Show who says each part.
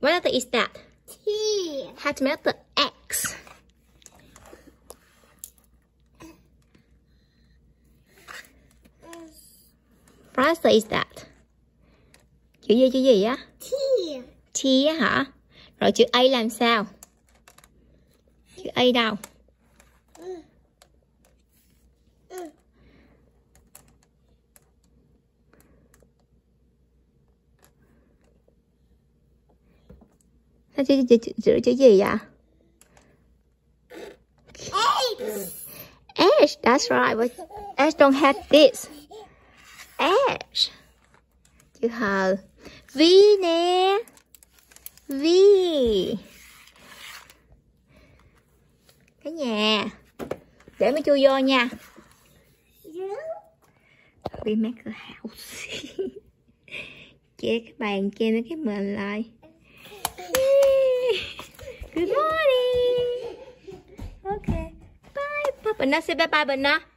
Speaker 1: What letter is that?
Speaker 2: T.
Speaker 1: How to make the X? What letter is that? Chữ gì á?
Speaker 2: T.
Speaker 1: T á hả? Rồi chữ A làm sao? Chữ A đâu? Sao chữ gì vậy? H, that's right. But H don't have this. H. Chữ hờ. V nè. V. Cái nhà. Để mấy chui vô nha. We make a house. Che cái bàn, che mấy cái mền lại. Good morning. Okay. Bye. Papa, say bye bye, Bana.